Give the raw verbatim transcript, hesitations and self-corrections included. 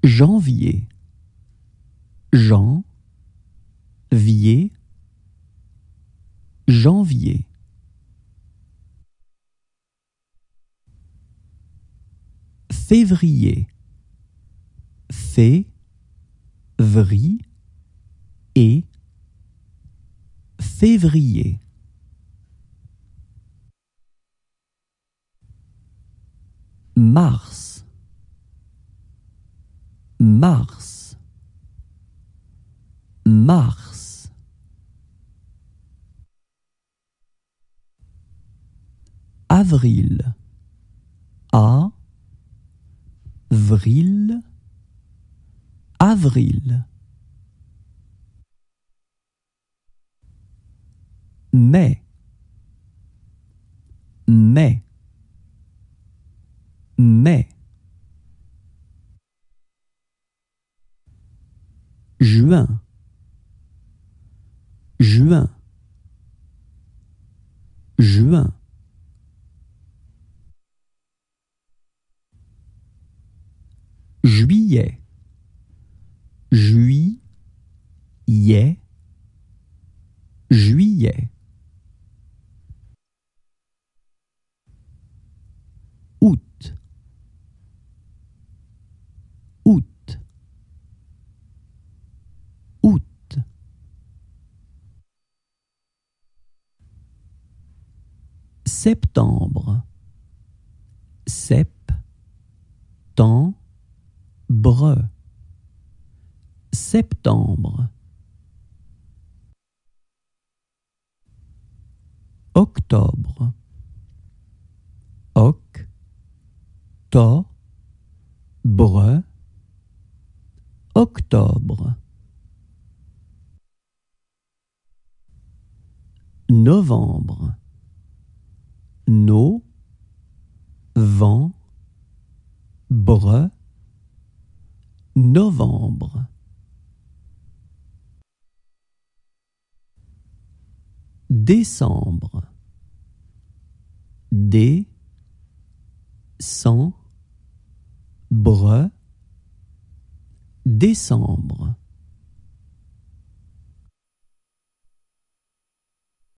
Janvier, Jean, vier, janvier. Février, fé, vri, et, février. Mars, mars, mars. Avril, a, vril, avril. Mai, mai, mai. Juin, juin, juin. Juillet, juillet, juillet. Août, août, août. Septembre, sep, temps, bre, septembre. Octobre, oc, to, bre, octobre. Novembre, no, vent, bre, novembre. Décembre, dé, cent, bre, décembre.